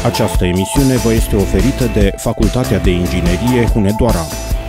Această emisiune vă este oferită de Facultatea de Inginerie Hunedoara.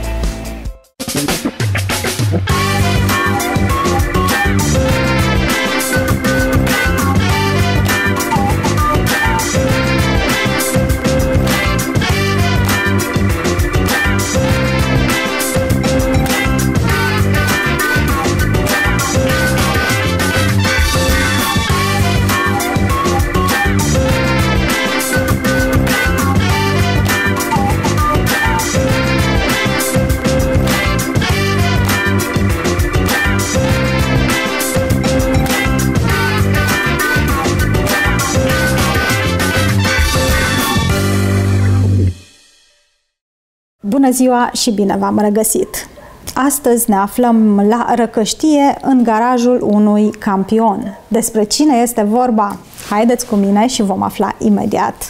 Bună ziua și bine v-am regăsit! Astăzi ne aflăm la Răcăștie, în garajul unui campion. Despre cine este vorba? Haideți cu mine și vom afla imediat!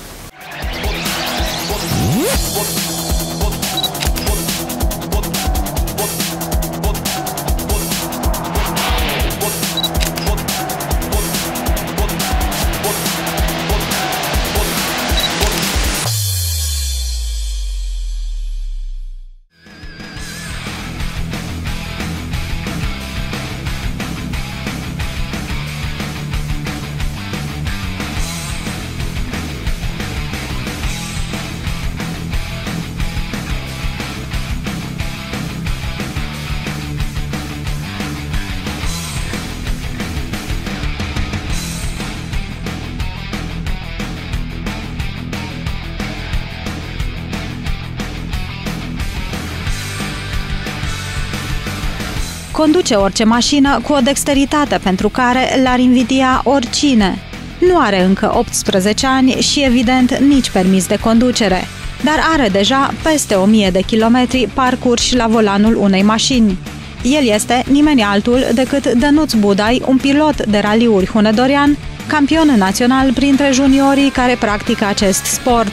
Conduce orice mașină cu o dexteritate pentru care l-ar invidia oricine. Nu are încă 18 ani și, evident, nici permis de conducere, dar are deja peste 1000 de kilometri parcurși la volanul unei mașini. El este nimeni altul decât Dănuț Budai, un pilot de raliuri hunedorean, campion național printre juniorii care practică acest sport.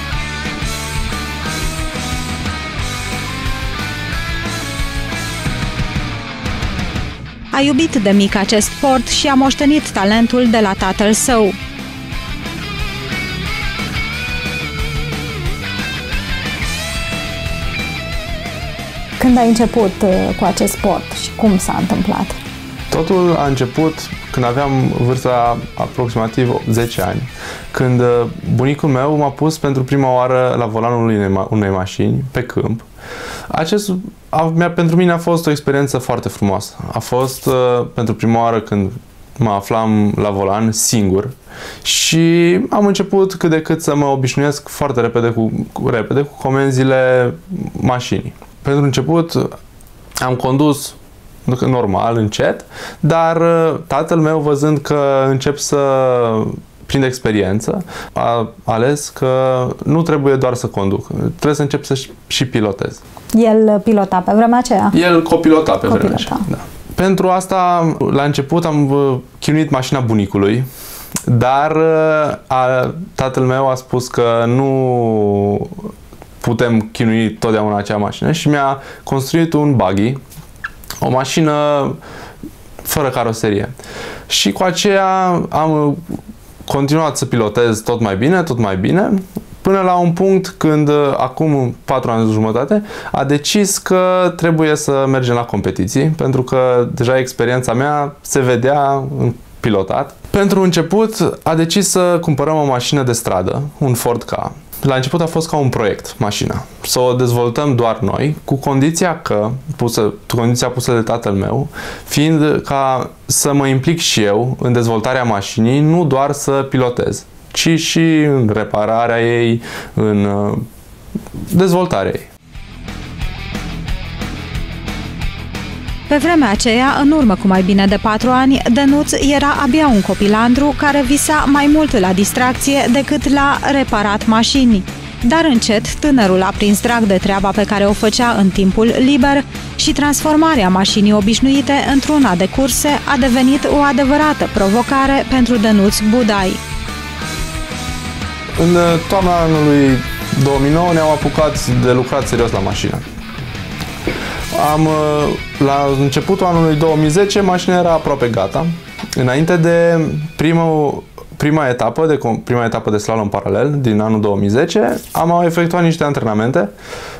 A iubit de mic acest sport și a moștenit talentul de la tatăl său. Când ai început cu acest sport și cum s-a întâmplat? Totul a început când aveam vârsta aproximativ 10 ani, când bunicul meu m-a pus pentru prima oară la volanul unei mașini pe câmp. Pentru mine a fost o experiență foarte frumoasă. A fost pentru prima oară când mă aflam la volan singur și am început cât de cât să mă obișnuiesc foarte repede cu comenzile mașinii. Pentru început am condus normal, încet, dar tatăl meu, văzând că încep să prind experiență, a ales că nu trebuie doar să conduc, trebuie să încep să și pilotez. El pilota pe vremea aceea? El copilota pe vremea aceea, da. Pentru asta, la început, am chinuit mașina bunicului, dar tatăl meu a spus că nu putem chinui totdeauna acea mașină și mi-a construit un buggy, o mașină fără caroserie. Și cu aceea am continuat să pilotez tot mai bine, până la un punct când, acum 4 ani și jumătate, a decis că trebuie să mergem la competiții, pentru că deja experiența mea se vedea în pilotat. Pentru început a decis să cumpărăm o mașină de stradă, un Ford Ka. La început a fost ca un proiect, mașina. Să o dezvoltăm doar noi, cu condiția pusă de tatăl meu, fiind ca să mă implic și eu în dezvoltarea mașinii, nu doar să pilotez, ci și în repararea ei, în dezvoltarea ei. Pe vremea aceea, în urmă cu mai bine de 4 ani, Dănuț era abia un copilandru care visa mai mult la distracție decât la reparat mașini. Dar încet, tânărul a prins drag de treaba pe care o făcea în timpul liber și transformarea mașinii obișnuite într-una de curse a devenit o adevărată provocare pentru Dănuț Budai. În toamna anului 2009 ne-am apucat de lucrat serios la mașină. La începutul anului 2010 mașina era aproape gata. Înainte de prima etapă de slalom paralel din anul 2010 am efectuat niște antrenamente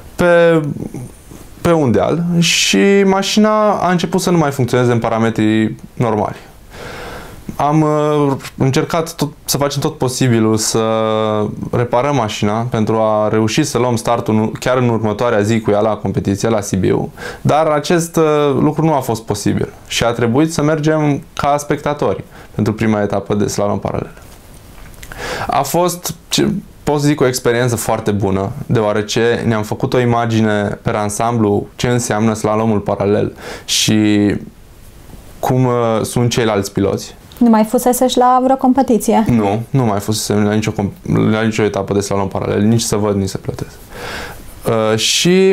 pe un deal și mașina a început să nu mai funcționeze în parametrii normali. Am încercat să facem tot posibilul să reparăm mașina pentru a reuși să luăm startul chiar în următoarea zi cu ea la competiție, la Sibiu, dar acest lucru nu a fost posibil și a trebuit să mergem ca spectatori pentru prima etapă de slalom paralel. A fost, pot să zic, o experiență foarte bună, deoarece ne-am făcut o imagine pe ansamblu ce înseamnă slalomul paralel și cum sunt ceilalți piloți. Nu mai fuseseși la vreo competiție? Nu mai fusesem la nicio etapă de slalom paralel, nici să văd, nici să plătesc. Și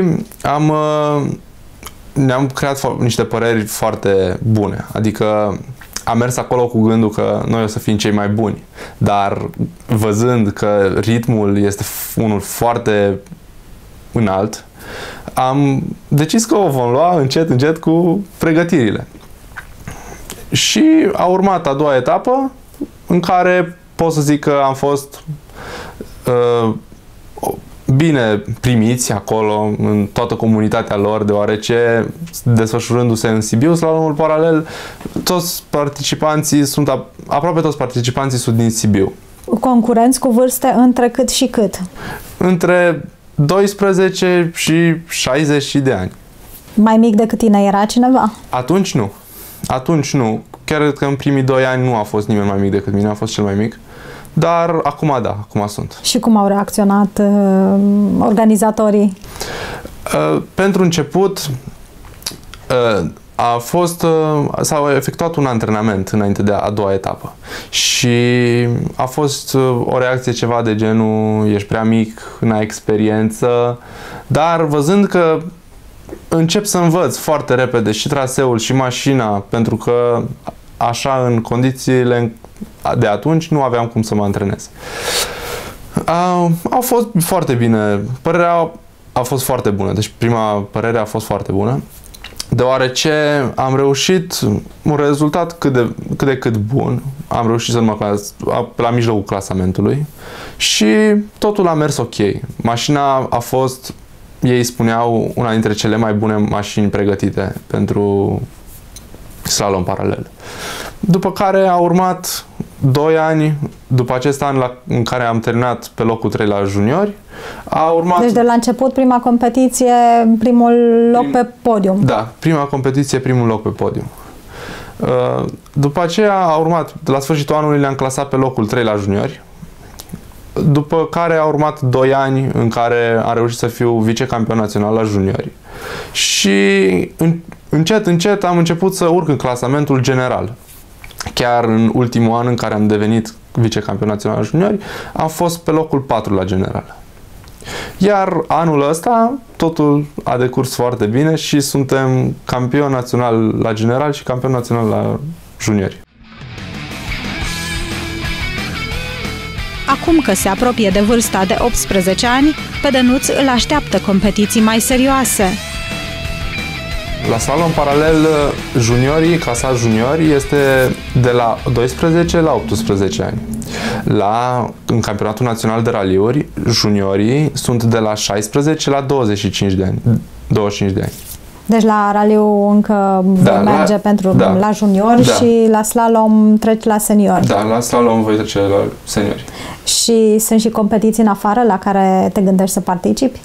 ne-am creat niște păreri foarte bune, adică am mers acolo cu gândul că noi o să fim cei mai buni, dar văzând că ritmul este unul foarte înalt, am decis că o vom lua încet, încet cu pregătirile. Și a urmat a doua etapă, în care pot să zic că am fost bine primiți acolo, în toată comunitatea lor, deoarece, desfășurându-se în Sibiu, slalomul paralel, aproape toți participanții sunt din Sibiu. Concurenți cu vârste între cât și cât? Între 12 și 60 de ani. Mai mic decât tine era cineva? Atunci nu. Atunci nu. Chiar că în primii 2 ani nu a fost nimeni mai mic decât mine, a fost cel mai mic. Dar acum da, acum sunt. Și cum au reacționat organizatorii? Pentru început s-a efectuat un antrenament înainte de a doua etapă și a fost o reacție ceva de genul ești prea mic, n-ai experiență, dar văzând că încep să învăț foarte repede și traseul și mașina, pentru că așa în condițiile de atunci nu aveam cum să mă antrenez. Au fost foarte bine, părerea a fost foarte bună, deci prima părere a fost foarte bună, deoarece am reușit un rezultat cât de cât bun, am reușit să mă clas la mijlocul clasamentului și totul a mers ok. Mașina a fost, ei spuneau, una dintre cele mai bune mașini pregătite pentru slalom paralel. După care a urmat 2 ani, după acest an în care am terminat pe locul 3 la juniori, a urmat... Deci de la început, prima competiție, primul loc pe podium. Da, prima competiție, primul loc pe podium. După aceea a urmat, la sfârșitul anului le-am clasat pe locul 3 la juniori, după care a urmat 2 ani în care am reușit să fiu vicecampion național la juniori. Și încet, încet am început să urc în clasamentul general. Chiar în ultimul an în care am devenit vicecampion național la juniori, am fost pe locul 4 la general. Iar anul ăsta totul a decurs foarte bine și suntem campion național la general și campion național la juniori. Acum că se apropie de vârsta de 18 ani, pe Dănuț îl așteaptă competiții mai serioase. La slalom paralel juniorii, clasa juniori, este de la 12 la 18 ani. În campionatul național de raliuri, juniorii sunt de la 16 la 25 de ani. 25 de ani. Deci la raliu încă merge la juniori și la slalom treci la seniori. Da, la slalom voi trece la seniori. Și sunt și competiții în afară la care te gândești să participi?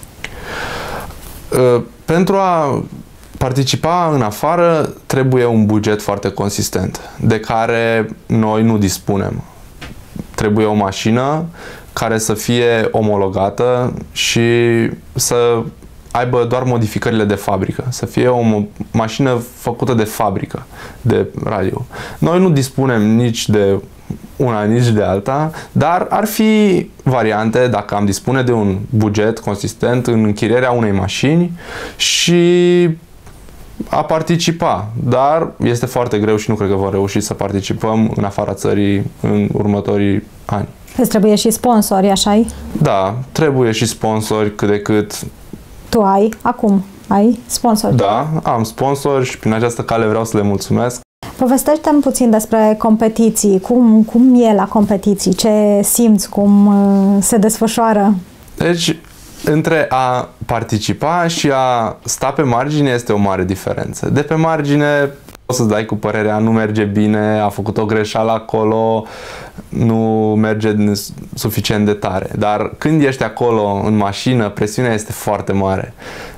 Pentru a participa în afară trebuie un buget foarte consistent, de care noi nu dispunem. Trebuie o mașină care să fie omologată și să aibă doar modificările de fabrică, să fie o mașină făcută de fabrică, de raliu. Noi nu dispunem nici de una, nici de alta, dar ar fi variante dacă am dispune de un buget consistent în închirierea unei mașini și a participa, dar este foarte greu și nu cred că vom reuși să participăm în afara țării în următorii ani. Îți trebuie și sponsori, așa-i? Da, trebuie și sponsori cât de cât. Tu ai sponsori? Da, am sponsori și prin această cale vreau să le mulțumesc. Povestește-mi puțin despre competiții. Cum e la competiții? Ce simți? Cum se desfășoară? Deci, între a participa și a sta pe margine este o mare diferență. De pe margine poți să-ți dai cu părerea, nu merge bine, a făcut o greșeală acolo, nu merge suficient de tare. Dar când ești acolo în mașină, presiunea este foarte mare.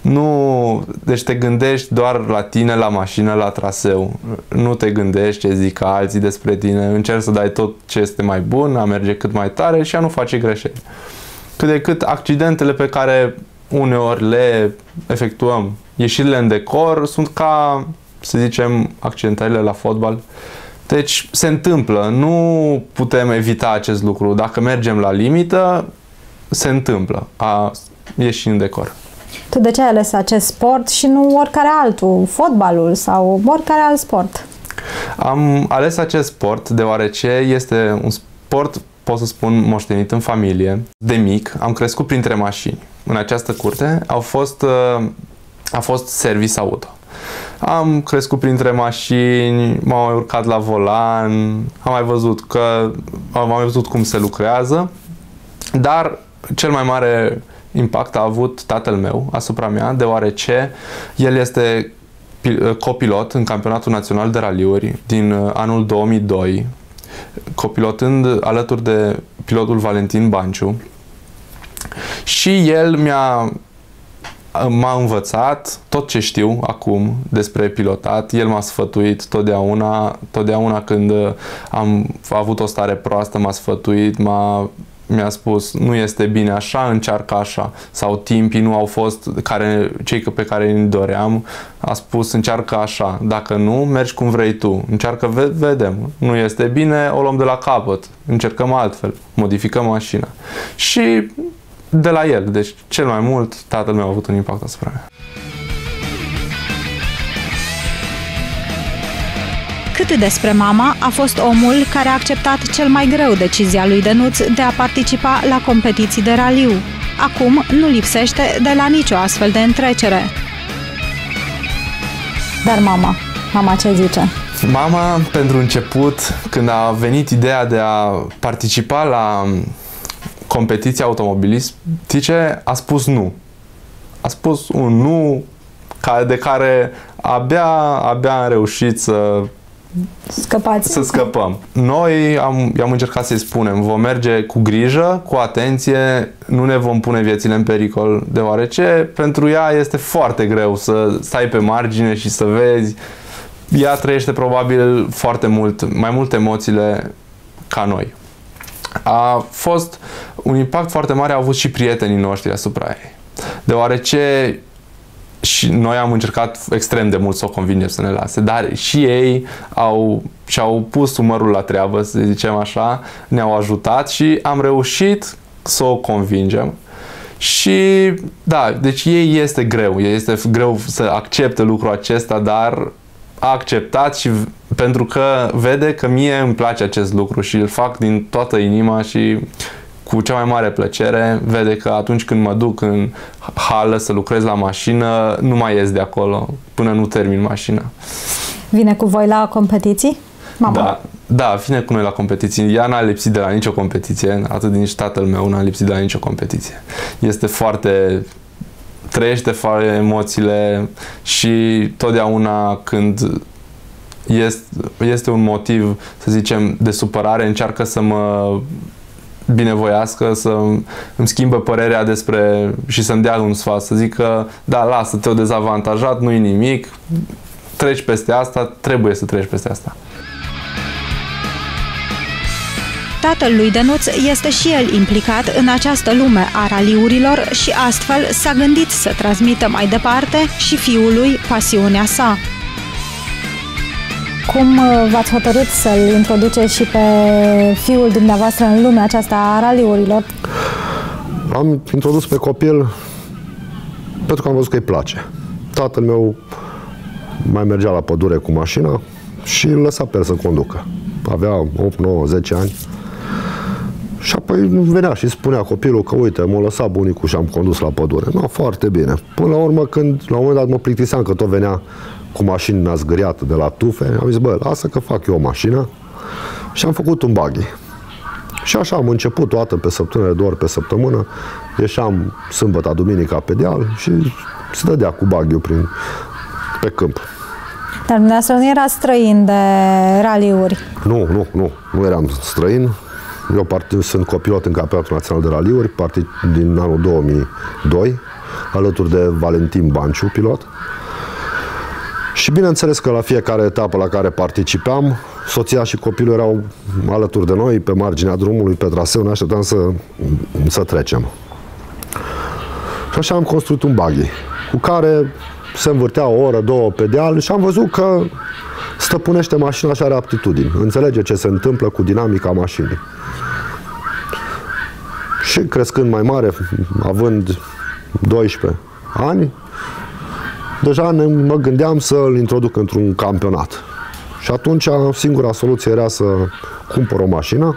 Deci te gândești doar la tine, la mașină, la traseu. Nu te gândești ce zic alții despre tine. Încerci să dai tot ce este mai bun, a merge cât mai tare și a nu face greșeli. Cât de cât accidentele pe care uneori le efectuăm, ieșirile în decor, sunt ca, să zicem, accidentările la fotbal. Deci se întâmplă, nu putem evita acest lucru. Dacă mergem la limită, se întâmplă a ieși în decor. Tu de ce ai ales acest sport și nu oricare altul, fotbalul sau oricare alt sport? Am ales acest sport deoarece este un sport, pot să spun, moștenit în familie. De mic am crescut printre mașini. În această curte a fost service auto. Am crescut printre mașini, m-am mai urcat la volan, am mai văzut cum se lucrează, dar cel mai mare impact a avut tatăl meu asupra mea, deoarece el este copilot în Campionatul Național de Raliuri din anul 2002, copilotând alături de pilotul Valentin Banciu, și el m-a învățat tot ce știu acum despre pilotat. El m-a sfătuit totdeauna când am avut o stare proastă, m-a sfătuit, mi-a spus, nu este bine așa, încearcă așa. Sau timpii nu au fost cei pe care îi doream, a spus, încearcă așa. Dacă nu, mergi cum vrei tu. Încearcă, vedem. Nu este bine, o luăm de la capăt. Încercăm altfel. Modificăm mașina. Și de la el. Deci, cel mai mult, tatăl meu a avut un impact asupra mea. Cât despre mama, a fost omul care a acceptat cel mai greu decizia lui Dănuț de a participa la competiții de raliu. Acum nu lipsește de la nicio astfel de întrecere. Dar mama ce zice? Mama, pentru început, când a venit ideea de a participa la competiții automobilistice, a spus nu. A spus un nu de care abia am reușit să scăpăm. Noi i-am încercat să-i spunem, vom merge cu grijă, cu atenție, nu ne vom pune viețile în pericol, deoarece pentru ea este foarte greu să stai pe margine și să vezi. Ea trăiește probabil mai mult emoțiile ca noi. A fost un impact foarte mare, au avut și prietenii noștri asupra ei, deoarece și noi am încercat extrem de mult să o convingem să ne lase, dar și ei și-au pus umărul la treabă, să zicem așa, ne-au ajutat și am reușit să o convingem. Și da, deci ei este greu să accepte lucrul acesta, dar a acceptat și pentru că vede că mie îmi place acest lucru și îl fac din toată inima și cu cea mai mare plăcere. Vede că atunci când mă duc în hală să lucrez la mașină, nu mai ies de acolo până nu termin mașina. Vine cu voi la competiții, mama? Da, vine cu noi la competiții. Ea n-a lipsit de la nicio competiție, atât nici tatăl meu n-a lipsit de la nicio competiție. Trăiește foarte emoțiile și totdeauna când este un motiv, să zicem, de supărare, încearcă să mă binevoiască, să îmi schimbă părerea și să-mi dea un sfat, să zică, da, lasă, te-o dezavantajat, nu-i nimic, treci peste asta, trebuie să treci peste asta. Tatăl lui Dănuț este și el implicat în această lume a raliurilor și astfel s-a gândit să transmită mai departe și fiului pasiunea sa. Cum v-ați hotărât să-l introduceți și pe fiul dumneavoastră în lumea aceasta a raliurilor? Am introdus pe copil pentru că am văzut că îi place. Tatăl meu mai mergea la pădure cu mașina și îl lăsa pe el să conducă. Avea 8, 9, 10 ani. Și apoi venea și spunea copilul că uite, m-a lăsat bunicul și am condus la pădure. Nu, foarte bine. Până la urmă, când la un moment dat mă plictiseam că tot venea cu mașina zgâriată de la tufe. Am zis, bă, lasă că fac eu o mașină. Și am făcut un buggy. Și așa am început o dată pe săptămână, 2 ori pe săptămână. Ieșeam sâmbătă, duminica pe deal și se dădea cu buggy-ul pe câmp. Dar dumneavoastră nu era străin de raliuri? Nu eram străin. Eu sunt copilot în Campionatul Național de Raliuri, din anul 2002, alături de Valentin Banciu, pilot. Și bineînțeles că la fiecare etapă la care participam, soția și copilul erau alături de noi, pe marginea drumului, pe traseu, ne așteptam să trecem. Și așa am construit un buggy, cu care se învârtea o oră, 2 pe deal și am văzut că stăpânește mașina și are aptitudini. Înțelege ce se întâmplă cu dinamica mașinii. Și crescând mai mare, având 12 ani, deja mă gândeam să îl introduc într-un campionat. Și atunci singura soluție era să cumpăr o mașină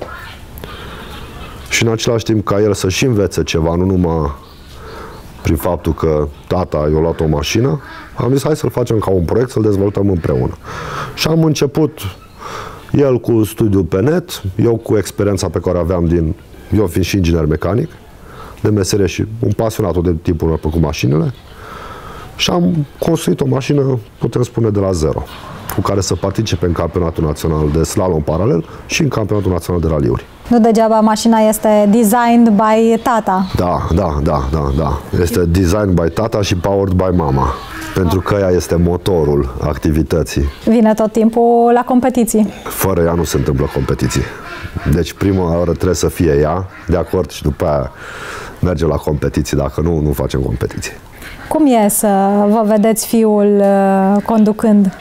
și în același timp ca el să-și învețe ceva, nu numai prin faptul că tata i-a luat o mașină. Am zis, hai să-l facem ca un proiect, să-l dezvoltăm împreună. Și am început, el cu studiul pe net, eu cu experiența pe care aveam eu fiind și inginer mecanic, de meserie și un pasionat de tipul cu mașinile. Și am construit o mașină, putem spune, de la zero, cu care să participe în Campionatul Național de Slalom Paralel și în Campionatul Național de Raliuri. Nu degeaba mașina este designed by tata. Da. Este designed by tata și powered by mama. Pentru că ea este motorul activității. Vine tot timpul la competiții. Fără ea nu se întâmplă competiții. Deci prima oară trebuie să fie ea, de acord, și după aia merge la competiții. Dacă nu, nu facem competiții. Cum e să vă vedeți fiul conducând?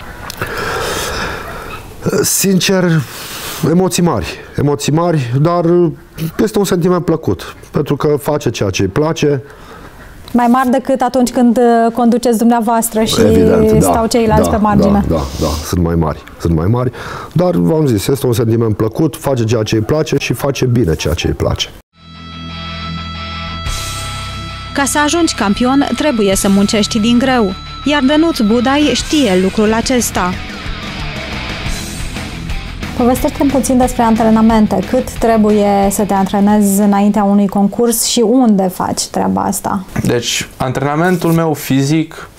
Sincer, emoții mari, dar este un sentiment plăcut, pentru că face ceea ce îi place. Mai mari decât atunci când conduceți dumneavoastră și evident, stau ceilalți pe margine. Da, sunt mai mari, dar v-am zis, este un sentiment plăcut, face ceea ce îi place și face bine ceea ce îi place. Ca să ajungi campion, trebuie să muncești din greu, iar Dănuț Budai știe lucrul acesta. Povestește-mi puțin despre antrenamente. Cât trebuie să te antrenezi înaintea unui concurs și unde faci treaba asta? Deci, antrenamentul meu fizic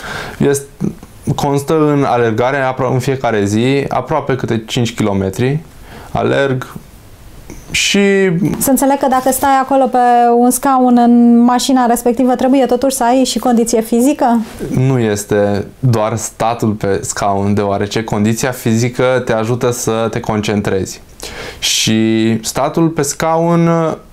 constă în alergare în fiecare zi, aproape câte 5 km. Alerg și... Să înțeleg că dacă stai acolo pe un scaun în mașina respectivă, trebuie totuși să ai și condiție fizică? Nu este doar statul pe scaun, deoarece condiția fizică te ajută să te concentrezi. Și statul pe scaun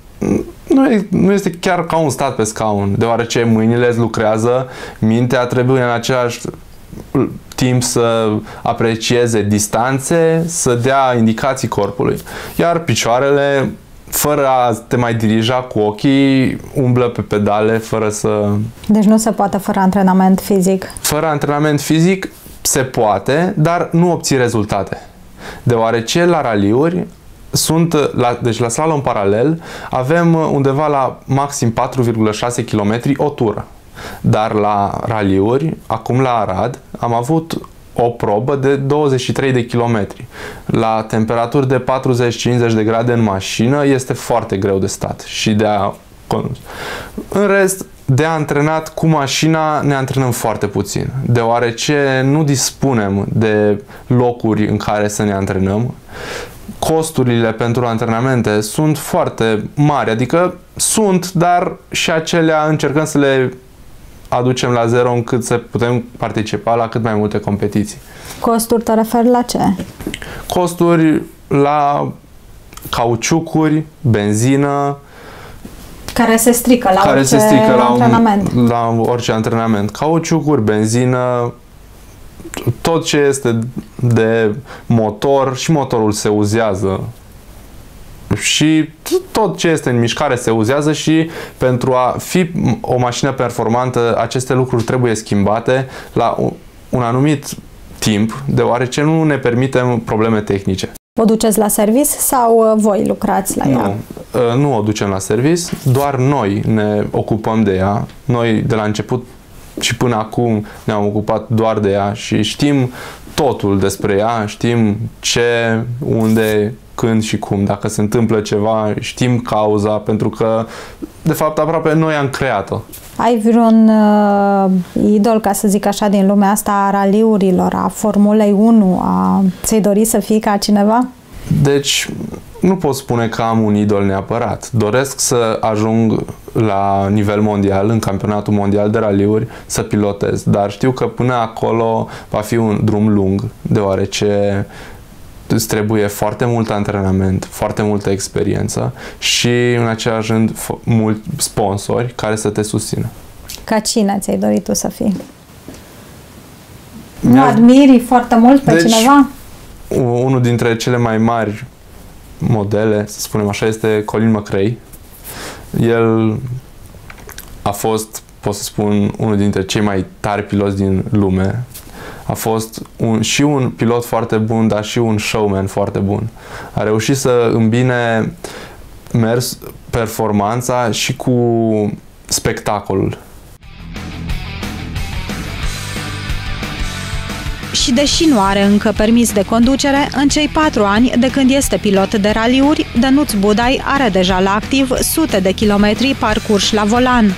nu este chiar ca un stat pe scaun, deoarece mâinile îți lucrează, mintea trebuie în același timp să aprecieze distanțe, să dea indicații corpului. Iar picioarele, fără a te mai dirija cu ochii, umblă pe pedale fără să... Deci nu se poate fără antrenament fizic? Fără antrenament fizic se poate, dar nu obții rezultate. Deoarece la raliuri deci la slalom paralel avem undeva la maxim 4,6 km o tură. Dar la raliuri, acum la Arad, am avut o probă de 23 de kilometri. La temperaturi de 40-50 de grade în mașină este foarte greu de stat și de a condus. În rest, de antrenat cu mașina ne antrenăm foarte puțin, deoarece nu dispunem de locuri în care să ne antrenăm. Costurile pentru antrenamente sunt foarte mari, adică sunt, dar și acelea încercăm să le aducem la zero încât să putem participa la cât mai multe competiții. Costuri te referi la ce? Costuri la cauciucuri, benzină, care se strică la orice antrenament. La orice antrenament. Cauciucuri, benzină, tot ce este de motor, și motorul se uzează. Și tot ce este în mișcare se uzează și pentru a fi o mașină performantă, aceste lucruri trebuie schimbate la un anumit timp, deoarece nu ne permitem probleme tehnice. O duceți la servis sau voi lucrați la ea? Nu o ducem la servis, doar noi ne ocupăm de ea. Noi de la început și până acum ne-am ocupat doar de ea și știm totul despre ea, știm ce, unde, când și cum. Dacă se întâmplă ceva, știm cauza, pentru că, de fapt, aproape noi am creat-o. Ai vreun idol, ca să zic așa, din lumea asta a raliurilor, a Formulei 1? Ți-ai dori să fii ca cineva? Deci, nu pot spune că am un idol neapărat. Doresc să ajung la nivel mondial, în campionatul mondial de raliuri, să pilotez. Dar știu că până acolo va fi un drum lung, deoarece îți trebuie foarte mult antrenament, foarte multă experiență și, în același rând, mulți sponsori care să te susțină. Ca cine ți-ai dorit tu să fii? Nu admiri foarte mult pe cineva? Unul dintre cele mai mari modele, să spunem așa, este Colin McRae. El a fost, pot să spun, unul dintre cei mai tari piloți din lume. A fost și un pilot foarte bun, dar și un showman foarte bun. A reușit să îmbine performanța și cu spectacolul. Și deși nu are încă permis de conducere, în cei 4 ani de când este pilot de raliuri, Dănuț Budai are deja la activ sute de kilometri parcurși la volan.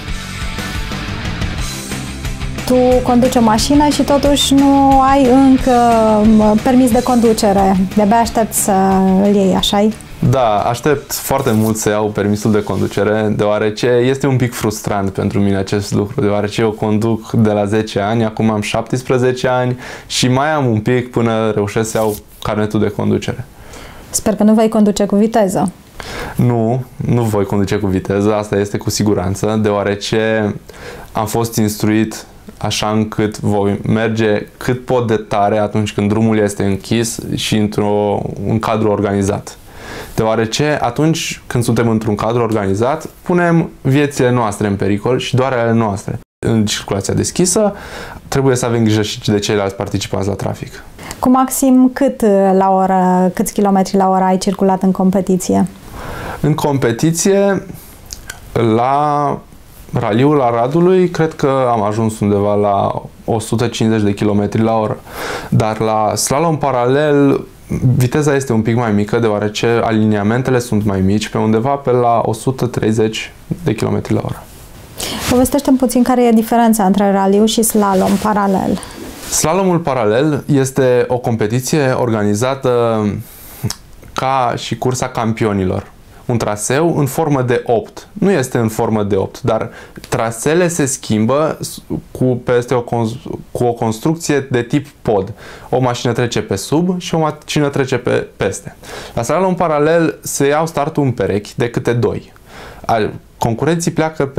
Tu conduci o mașină și totuși nu ai încă permis de conducere. De-abia aștepți să îl iei, așa-i? Da, aștept foarte mult să iau permisul de conducere, deoarece este un pic frustrant pentru mine acest lucru, deoarece eu conduc de la 10 ani, acum am 17 ani și mai am un pic până reușesc să iau carnetul de conducere. Sper că nu vei conduce cu viteză. Nu voi conduce cu viteză, asta este cu siguranță, deoarece am fost instruit așa încât voi merge cât pot de tare atunci când drumul este închis și într-un cadru organizat. Deoarece atunci când suntem într-un cadru organizat, punem viețile noastre în pericol și doar ale noastre. În circulația deschisă trebuie să avem grijă și de ceilalți participanți la trafic. Cu maxim câți kilometri la oră ai circulat în competiție? În competiție, la raliul Aradului, cred că am ajuns undeva la 150 de km la oră. Dar la slalom paralel, viteza este un pic mai mică, deoarece aliniamentele sunt mai mici, pe undeva pe la 130 de km la oră. Povestește-mi puțin care e diferența între raliu și slalom paralel. Slalomul paralel este o competiție organizată ca și cursa campionilor. Un traseu în formă de 8. Nu este în formă de 8, dar trasele se schimbă cu o construcție de tip pod. O mașină trece pe sub și o mașină trece peste. La slalom paralel se iau startul în perechi de câte 2. Concurenții pleacă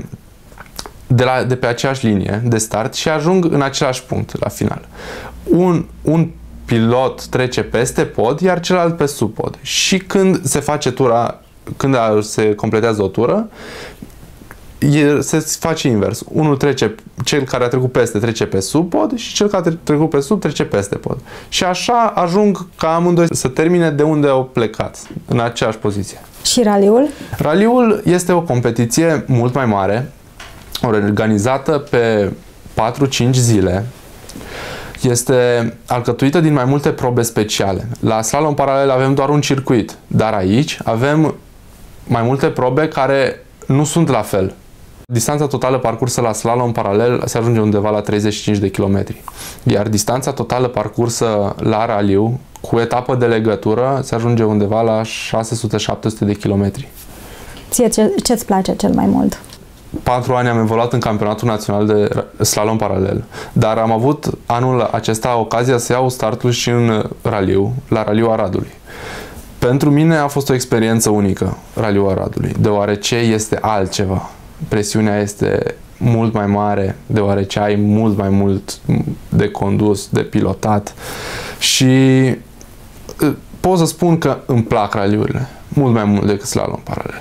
de pe aceeași linie de start și ajung în același punct la final. Un pilot trece peste pod, iar celălalt pe sub pod. Și când se face tura, când se completează o tură, se face invers. Cel care a trecut peste trece pe sub pod și cel care a trecut pe sub trece peste pod. Și așa ajung ca amândoi să termine de unde au plecat, în aceeași poziție. Și raliul? Raliul este o competiție mult mai mare, organizată pe 4-5 zile. Este alcătuită din mai multe probe speciale. La slalom paralel avem doar un circuit, dar aici avem mai multe probe care nu sunt la fel. Distanța totală parcursă la slalom paralel se ajunge undeva la 35 de kilometri, iar distanța totală parcursă la raliu, cu etapă de legătură, se ajunge undeva la 600-700 de kilometri. Ție ce-ți place cel mai mult? 4 ani am evoluat în campionatul național de slalom paralel, dar am avut anul acesta ocazia să iau startul și în raliu, la raliul Aradului. Pentru mine a fost o experiență unică, raliul Aradului, deoarece este altceva. Presiunea este mult mai mare, deoarece ai mult mai mult de condus, de pilotat și pot să spun că îmi plac raliurile, mult mai mult decât slalom paralel.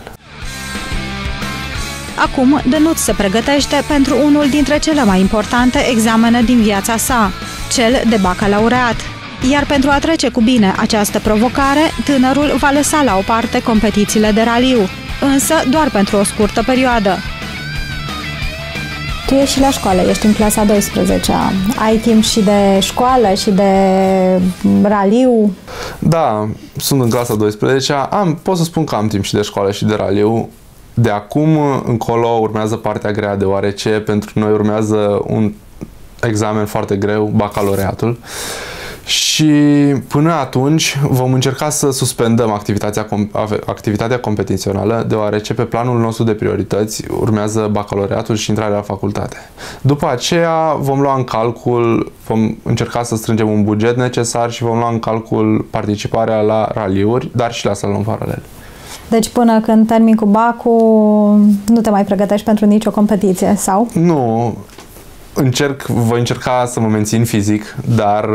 Acum, Dănuț se pregătește pentru unul dintre cele mai importante examene din viața sa, cel de bacalaureat. Iar pentru a trece cu bine această provocare, tânărul va lăsa la o parte competițiile de raliu, însă doar pentru o scurtă perioadă. Tu ești și la școală, ești în clasa 12-a. Ai timp și de școală și de raliu? Da, sunt în clasa 12-a. Pot să spun că am timp și de școală și de raliu. De acum încolo urmează partea grea, deoarece pentru noi urmează un examen foarte greu, bacalaureatul. Și până atunci vom încerca să suspendăm activitatea competițională, deoarece pe planul nostru de priorități urmează bacalaureatul și intrarea la facultate. După aceea vom lua în calcul, vom încerca să strângem un buget necesar și vom lua în calcul participarea la raliuri, dar și la salon paralel. Deci până când termin cu bacul, nu te mai pregătești pentru nicio competiție, sau? Nu. Voi încerca să mă mențin fizic, dar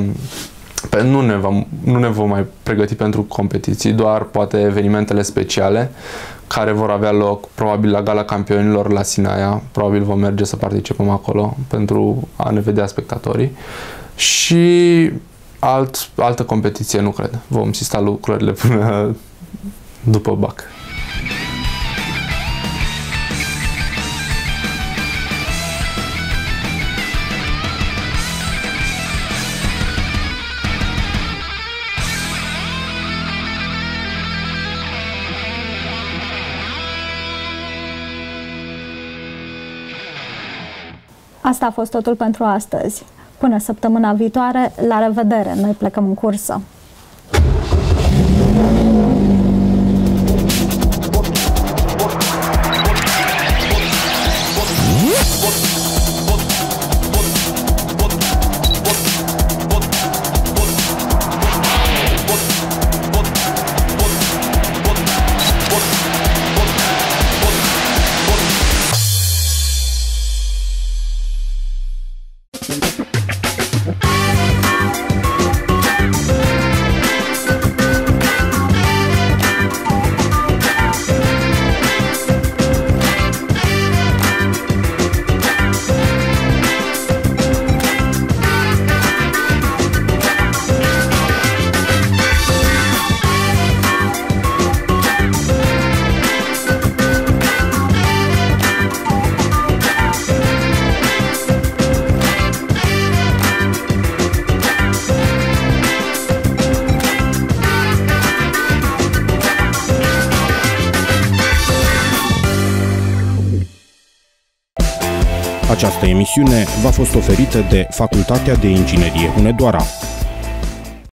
nu ne vom mai pregăti pentru competiții, doar poate evenimentele speciale care vor avea loc probabil la Gala Campionilor la Sinaia. Probabil vom merge să participăm acolo pentru a ne vedea spectatorii. Și altă competiție nu cred. Vom sista lucrările până după bac. Asta a fost totul pentru astăzi. Până săptămâna viitoare, la revedere! Noi plecăm în cursă. Această emisiune v-a fost oferită de Facultatea de Inginerie Hunedoara.